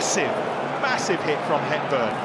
massive, massive hit from Hepburn.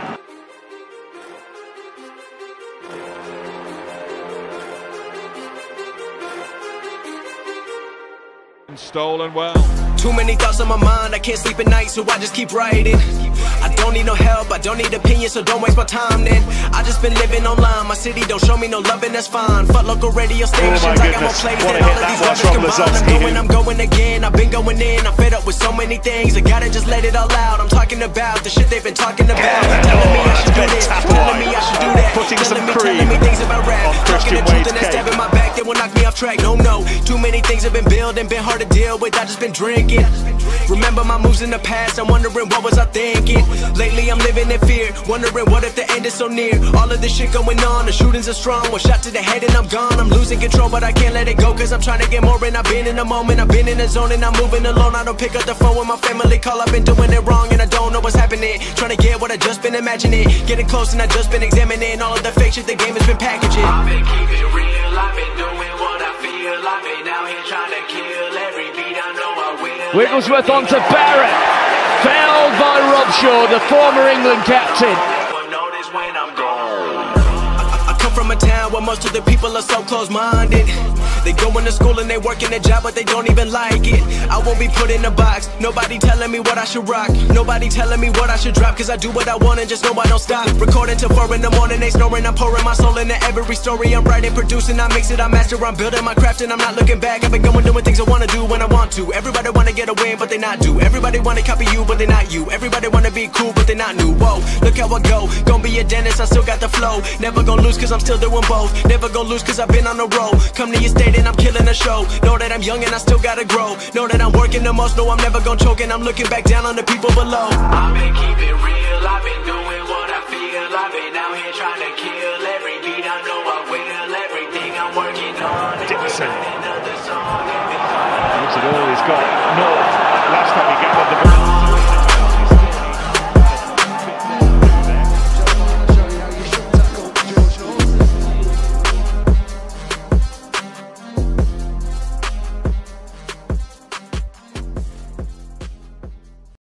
Stolen well. Too many thoughts on my mind, I can't sleep at night, so I just keep writing. I don't need no help, I don't need opinions, so don't waste my time then. I just been living online, my city don't show me no love and that's fine. Fuck local radio stations, I got more plays than all of these rappers combined. I'm going again, I've been going in, I'm fed up with so many things. I gotta just let it all out, I'm talking about the shit they've been talking about. Telling me I should do this, telling me I should do that. Telling me things about rap, talking the truth and then stabbing my back, they will knock me off track. No, too many things have been building, been hard to deal with, I just been drinking. Remember my moves in the past, I'm wondering what was I thinking. Lately I'm living in fear, wondering what if the end is so near. All of this shit going on, the shootings are strong. One shot to the head and I'm gone. I'm losing control but I can't let it go, cause I'm trying to get more. And I've been in the moment, I've been in the zone, and I'm moving alone. I don't pick up the phone when my family call, I've been doing it wrong and I don't know what's happening. Trying to get what I just been imagining, getting close and I just been examining all of the fake shit the game has been packaging. I've been keeping it real, I've been doing what I feel. I've been out here trying to kill every beat, I know I will. Wigglesworth onto Barrett, fouled by Rob Shaw, the former England captain. Notice when I'm gone. I come from a town where most of the people are so close-minded. They go into school and they work in a job but they don't even like it. I won't be put in a box, nobody telling me what I should rock. Nobody telling me what I should drop, cause I do what I want and just know I don't stop. Recording till 4 in the morning, they snoring, I'm pouring my soul into every story. I'm writing, producing, I mix it, I master, I'm building my craft and I'm not looking back. I've been going doing things I wanna do when I want to. Everybody wanna get a win but they not do. Everybody wanna copy you but they not you. Everybody wanna be cool but they not new. Whoa, look how I go, gonna be a dentist, I still got the flow. Never gonna lose cause I'm still doing both. Never gonna lose cause I've been on the road. Come to your state and I'm killing the show. Know that I'm young and I still gotta grow. Know that I'm working the most, know I'm never gonna choke. And I'm looking back down on the people below. I've been keeping it real, I've been doing what I feel. I've been out here trying to kill every beat, I know I will. Everything I'm working on, Dickinson. another song. Gives it all he's got. North, last time he gathered the ball.